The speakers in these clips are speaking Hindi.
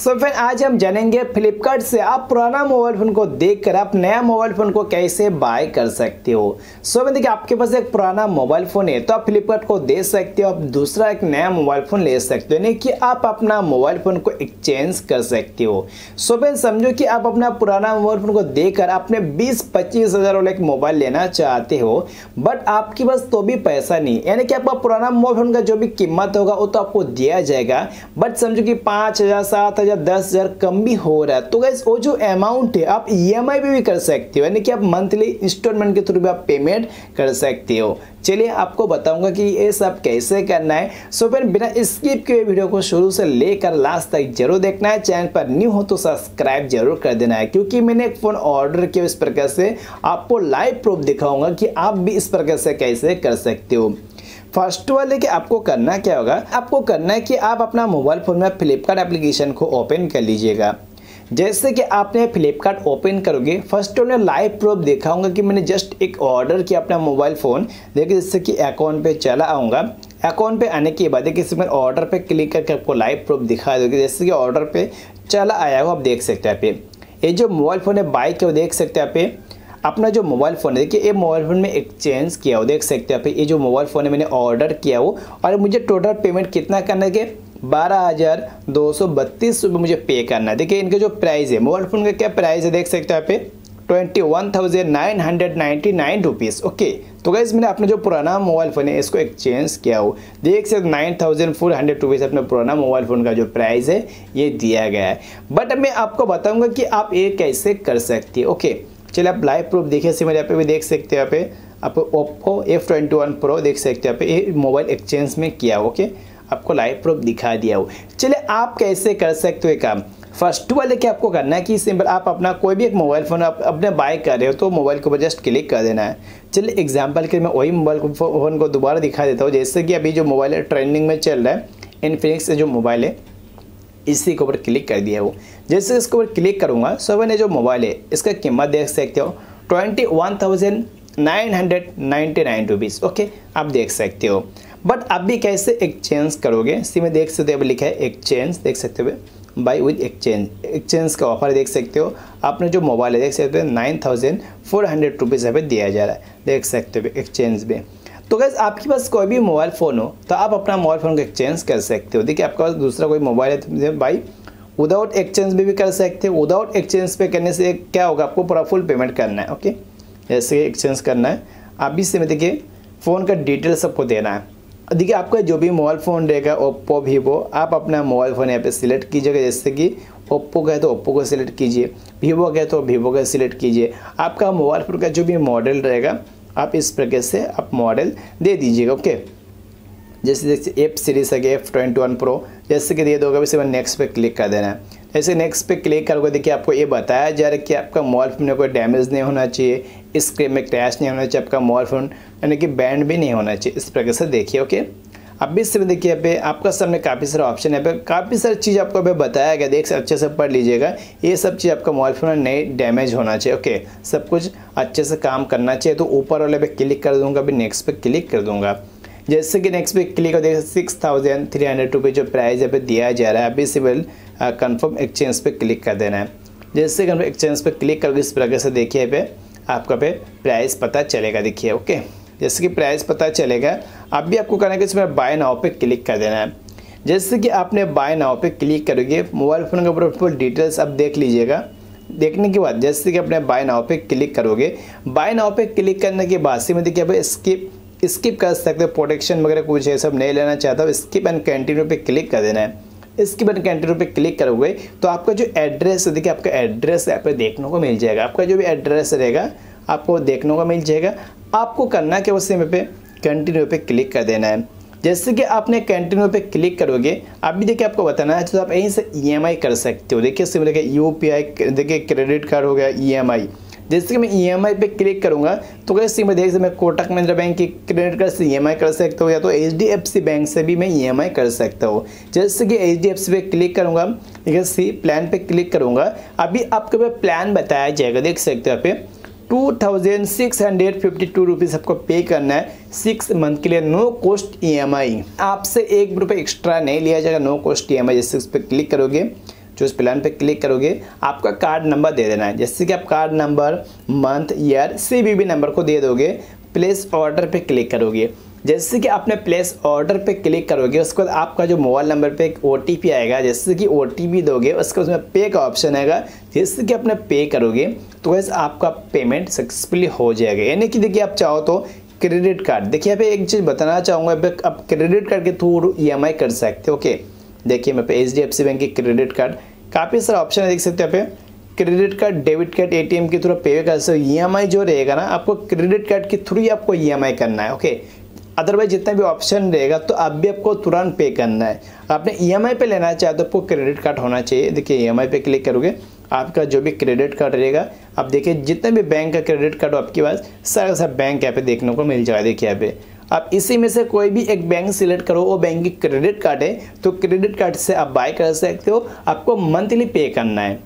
सो फ्रेंड आज हम जानेंगे फ्लिपकार्ट से आप पुराना मोबाइल फ़ोन को देखकर आप नया मोबाइल फ़ोन को कैसे बाय कर सकते हो। सो देखिए आपके पास एक पुराना मोबाइल फ़ोन है तो आप फ्लिपकार्ट को दे सकते हो, आप दूसरा एक नया मोबाइल फ़ोन ले सकते हो, यानी कि आप अपना मोबाइल फ़ोन को एक्सचेंज कर सकते हो। सो फ्रेंड समझो कि आप अपना पुराना मोबाइल फ़ोन को देकर आपने 20-25 हज़ार वाला एक मोबाइल लेना चाहते हो, बट आपके पास तो भी पैसा नहीं, यानी कि आपका पुराना मोबाइल फ़ोन का जो भी कीमत होगा वो तो आपको दिया जाएगा, बट समझो कि 5,000 7,000 10,000 कम भी हो रहा है तो गाइस वो जो अमाउंट है आप ईएमआई भी कर सकते हो, यानी कि आप मंथली इंस्टॉलमेंट के थ्रू भी आप पेमेंट कर सकते हो। चलिए आपको बताऊंगा कि ये सब कैसे करना है। सो फिर बिना स्किप किए वीडियो को शुरू से लेकर लास्ट तक जरूर देखना है। चैनल पर न्यू हो तो सब्सक्राइब जरूर कर देना है, क्योंकि मैंने एक फ़ोन ऑर्डर किया इस प्रकार से आपको लाइव प्रूफ दिखाऊंगा कि आप भी इस प्रकार से कैसे कर सकते हो। फर्स्ट ऑफ ऑल देखिए आपको करना क्या होगा, आपको करना है कि आप अपना मोबाइल फ़ोन में फ्लिपकार्ट एप्लीकेशन को ओपन कर लीजिएगा। जैसे कि आपने फ्लिपकार्ट ओपन करोगे, first of all live proof दिखाऊंगा कि मैंने जस्ट एक ऑर्डर किया अपना मोबाइल फ़ोन। देखिए जैसे कि अकाउंट पे चला आऊँगा, अकाउंट पे आने के बाद देखिए मैं ऑर्डर पे क्लिक करके आपको लाइव प्रूफ दिखा दोगे। जैसे कि ऑर्डर पे चला आया हो, आप देख सकते हैं यहाँ पे ये जो मोबाइल फ़ोन है बाइक है वो देख सकते हैं यहाँ पे अपना जो मोबाइल फ़ोन है। देखिए ये मोबाइल फ़ोन में एक्सचेंज किया हो, देख सकते हैं आप ये जो मोबाइल फ़ोन है मैंने ऑर्डर किया हो और मुझे टोटल पेमेंट कितना करना है कि 12,232 रुपये मुझे पे करना है। देखिए इनका जो प्राइस है मोबाइल फ़ोन का क्या प्राइस है देख सकते हैं यहाँ पे 21,999 रुपीज़। ओके तो गाइस मैंने अपना जो पुराना मोबाइल फ़ोन है इसको एक्सचेंज किया हो, देख सकते 9,400 रुपीज़ अपना पुराना मोबाइल फ़ोन का जो प्राइस है ये दिया गया है। बट मैं आपको बताऊँगा कि आप ये कैसे कर सकते हैं। ओके चलिए आप लाइव प्रूफ देखिए, सिमर यहाँ पे भी देख सकते हैं, यहाँ पे आप ओप्पो F21 Pro देख सकते हैं, यहाँ पे ये मोबाइल एक्सचेंज में किया हो। ओके आपको लाइव प्रूफ दिखा दिया हो। चलिए आप कैसे कर सकते हो ये काम। फर्स्ट ऑफ ऑल देखिए आपको करना है कि सिंपल आप अपना कोई भी एक मोबाइल फ़ोन आप अपने बाय कर रहे हो तो मोबाइल के ऊपर जस्ट क्लिक कर देना है। चलिए एग्जाम्पल के मैं वही मोबाइल फ़ोन को दोबारा दिखा देता हूँ। जैसे कि अभी जो मोबाइल है ट्रेंडिंग में चल रहा है, इन्फिनिक्स से जो मोबाइल है इसी के ऊपर क्लिक कर दिया हो। जैसे इसके ऊपर क्लिक करूँगा सो मैंने जो मोबाइल है इसका कीमत देख सकते हो 21,999 रुपीज़। ओके आप देख सकते हो, बट आप भी कैसे एक्सचेंज करोगे इसी में देख सकते हो, लिखा है एक्सचेंज देख सकते हो बाई विद एक्सचेंज का ऑफर देख सकते हो। आपने जो मोबाइल है देख सकते हो 9,400 रुपीज़ यहाँ पे दिया जा रहा है, देख सकते हो एक्सचेंज में। तो गाइस आपके पास कोई भी मोबाइल फ़ोन हो तो आप अपना मोबाइल फ़ोन को एक्सचेंज कर सकते हो। देखिए आपके पास दूसरा कोई मोबाइल है तो भाई विदाउट एक्सचेंज भी कर सकते हो। विदाउट एक्सचेंज पे करने से क्या होगा, आपको पूरा फुल पेमेंट करना है। ओके जैसे एक्सचेंज करना है आप भी से में देखिए फ़ोन का डिटेल सबको देना है। देखिए आपका जो भी मोबाइल फ़ोन रहेगा ओप्पो वीवो, आप अपना मोबाइल फ़ोन यहाँ पे सिलेक्ट कीजिएगा। जैसे कि ओप्पो का है तो ओप्पो को सिलेक्ट कीजिए, वीवो का है तो वीवो का सिलेक्ट कीजिए। आपका मोबाइल फ़ोन का जो भी मॉडल रहेगा आप इस प्रकार से आप मॉडल दे दीजिएगा। ओके जैसे F सीरीज है F21 Pro जैसे कि दे दोगे वैसे मैं नेक्स्ट पे क्लिक कर देना है। जैसे नेक्स्ट पे क्लिक करोगे देखिए आपको ये बताया जा रहा है कि आपका मोबाइल फ़ोन में कोई डैमेज नहीं होना चाहिए, स्क्रीन में क्रैश नहीं होना चाहिए, आपका मोबाइल फ़ोन यानी कि बैंड भी नहीं होना चाहिए, इस प्रकार से देखिए। ओके अब भी इसमें देखिए यहाँ पे आपका सामने काफ़ी सारा ऑप्शन है, यहाँ पे काफ़ी सारी चीज़ आपको अभी बताया गया, देख अच्छे से पढ़ लीजिएगा। ये सब चीज़ आपका मोबाइल फ़ोन में नहीं डैमेज होना चाहिए। ओके सब कुछ अच्छे से काम करना चाहिए। तो ऊपर वाले पे क्लिक कर दूँगा, अभी नेक्स्ट पे क्लिक कर दूँगा। जैसे कि नेक्स्ट पे क्लिक कर देगा 6,300 रुपये जो प्राइस यहाँ पे दिया जा रहा है, अभी सिविल कंफर्म एक्सचेंज पे क्लिक कर देना है। जैसे कंफर्म एक्सचेंज पे क्लिक करोगे इस प्रकार से देखिए पे आपका पे प्राइस पता चलेगा। देखिए ओके जैसे कि प्राइस पता चलेगा, अब भी आपको करना है कि इसमें बाय नाउ पे क्लिक कर देना है। जैसे कि आपने बाय नाउ पे क्लिक करोगे मोबाइल फ़ोन के ऊपर फुल डिटेल्स आप देख लीजिएगा। देखने के बाद जैसे कि अपने बाय नाउ पे क्लिक करोगे, बाय नाउ पे क्लिक करने के बाद से में देखिए भाई स्किप कर सकते हो, प्रोटेक्शन वगैरह कुछ है सब नहीं लेना चाहता हूँ, स्किप एंड कंटिन्यू पे क्लिक कर देना है। स्किप एंड कंटिन्यू पे क्लिक करोगे तो आपका जो एड्रेस है देखिए आपका एड्रेस यहाँ पे देखने को मिल जाएगा। आपका जो भी एड्रेस रहेगा आपको देखने को मिल जाएगा। आपको करना क्या उसी में पे कंटिन्यू पे क्लिक कर देना है। जैसे कि आपने कंटिन्यू पे क्लिक करोगे अभी देखिए आपको बताना है तो आप यहीं से EMI कर सकते हो। देखिए सिम देखिए UPI देखिए क्रेडिट कार्ड हो गया EMI। जैसे कि मैं EMI पे क्लिक करूंगा तो कैसे मैं देख सकते मैं कोटक महिंद्रा बैंक की क्रेडिट कार्ड से EMI कर सकता हूँ, या तो HDFC बैंक से भी मैं EMI कर सकता हूँ। जैसे कि HDFC पे क्लिक करूंगा, देखिए सी प्लान पे क्लिक करूंगा, अभी आपके पे प्लान बताया जाएगा। देख सकते हो यहाँ पे 2,652 रुपीज़ आपको पे करना है 6 मंथ के लिए, नो कॉस्ट EMI। आपसे ₹1 एक्स्ट्रा नहीं लिया जाएगा, नो कॉस्ट EMI। जैसे उस पर क्लिक करोगे चूज प्लान पे क्लिक करोगे, आपका कार्ड नंबर दे देना है। जैसे कि आप card number, month, year, CVV number को दे दोगे, प्लेस ऑर्डर पे क्लिक करोगे। जैसे कि आपने प्लेस ऑर्डर पे क्लिक करोगे, उसके बाद आपका जो मोबाइल नंबर पे एक OTP आएगा। जैसे कि OTP दोगे, उसके उसमें पे का ऑप्शन आएगा। जैसे कि आपने पे करोगे तो वैसे आपका पेमेंट सक्सेसफुली हो जाएगा। यानी कि देखिए, आप चाहो तो क्रेडिट कार्ड, देखिए यहाँ पे एक चीज़ बताना चाहूँगा, आप क्रेडिट कार्ड के थ्रू EMI कर सकते हो। ओके, देखिए मैं पे HDFC बैंक की क्रेडिट कार्ड, काफ़ी सारा ऑप्शन है, देख सकते हो यहाँ पे credit card, debit card, ATM के थ्रू पे कर सकते हो। EMI जो रहेगा ना, आपको क्रेडिट कार्ड के थ्रू ही आपको EMI करना है। ओके, अदरवाइज जितना भी ऑप्शन रहेगा तो अब भी आपको तुरंत पे करना है। आपने EMI पे लेना चाहे तो आपको क्रेडिट कार्ड होना चाहिए। देखिए EMI पे क्लिक करोगे, आपका जो भी क्रेडिट कार्ड रहेगा, अब देखिए जितने भी बैंक का क्रेडिट कार्ड हो आपके पास, सारा सब बैंक यहाँ पे देखने को मिल जाएगा। देखिए यहाँ पे आप इसी में से कोई भी एक बैंक सिलेक्ट करो, वो बैंक की क्रेडिट कार्ड है तो क्रेडिट कार्ड से आप बाय कर सकते हो। आपको मंथली पे करना है,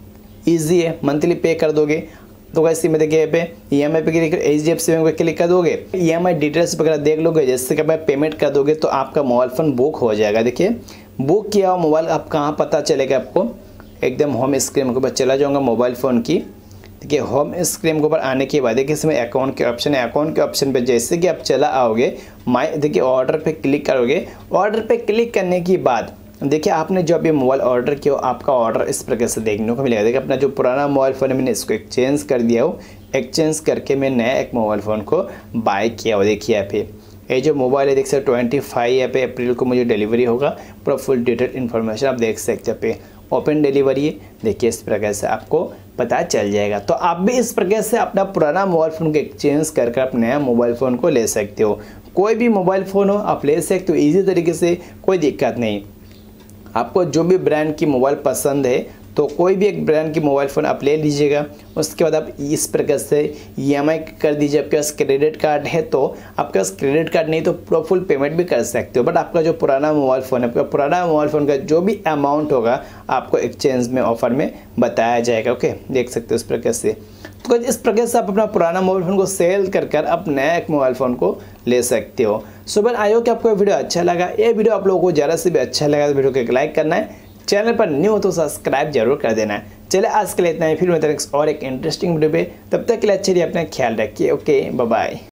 ईजी है, मंथली पे कर दोगे तो वैसे में देखिए यहाँ पे EMI पे क्लिक, HDFC बैंक पे क्लिक कर दोगे, EMI डिटेल्स वगैरह देख लोगे। जैसे कि आप पेमेंट कर दोगे तो आपका मोबाइल फ़ोन बुक हो जाएगा। देखिए बुक किया हुआ मोबाइल आप कहाँ पता चलेगा आपको, एकदम होम स्क्रीन के ऊपर चला जाऊँगा मोबाइल फ़ोन की। देखिए होम स्क्रीन के ऊपर आने के बाद देखिए इसमें अकाउंट के ऑप्शन है। अकाउंट के ऑप्शन पे जैसे कि आप चला आओगे, देखिए ऑर्डर पे क्लिक करोगे। ऑर्डर पे क्लिक करने के बाद देखिए आपने जो अभी मोबाइल ऑर्डर किया हो, आपका ऑर्डर इस प्रकार से देखने को मिलेगा। देखिए अपना जो पुराना मोबाइल फ़ोन है मैंने इसको एक्सचेंज कर दिया हो, एक्सचेंज करके मैं नया एक मोबाइल फ़ोन को बाय किया हो। देखिए यहाँ पे ये जो मोबाइल है देख सकते 25 यहाँ पे अप्रैल को मुझे डिलीवरी होगा। पूरा फुल डिटेल इन्फॉर्मेशन आप देख सकते हैं। पे ओपन डिलीवरी है, देखिए इस प्रकार से आपको पता चल जाएगा। तो आप भी इस प्रकार से अपना पुराना मोबाइल फ़ोन को एक्सचेंज करके आप नया मोबाइल फ़ोन को ले सकते हो। कोई भी मोबाइल फ़ोन हो आप ले सकते हो ईजी तरीके से, कोई दिक्कत नहीं। आपको जो भी ब्रांड की मोबाइल पसंद है तो कोई भी एक ब्रांड की मोबाइल फ़ोन आप ले लीजिएगा। उसके बाद आप इस प्रकार से EMI कर दीजिए। आपके पास क्रेडिट कार्ड है तो आपके पास क्रेडिट कार्ड नहीं तो पूरा फुल पेमेंट भी कर सकते हो। बट आपका जो पुराना मोबाइल फ़ोन है, आपका पुराना मोबाइल फ़ोन का जो भी अमाउंट होगा आपको एक्सचेंज में ऑफर में बताया जाएगा। ओके, देख सकते हो इस प्रकार से। तो इस प्रकार से आप अपना पुराना मोबाइल फ़ोन को सेल कर आप नया एक मोबाइल फ़ोन को ले सकते हो। सो बट आई होप कि आपको ये वीडियो अच्छा लगा। ये वीडियो आप लोगों को ज़्यादा से भी अच्छा लगा तो वीडियो को एक लाइक करना है, चैनल पर न्यू हो तो सब्सक्राइब जरूर कर देना है। चलिए आज के लिए इतना ही, फिर मैं और एक इंटरेस्टिंग वीडियो पे, तब तक के लिए अच्छे अपना ख्याल रखिए। Okay, bye bye.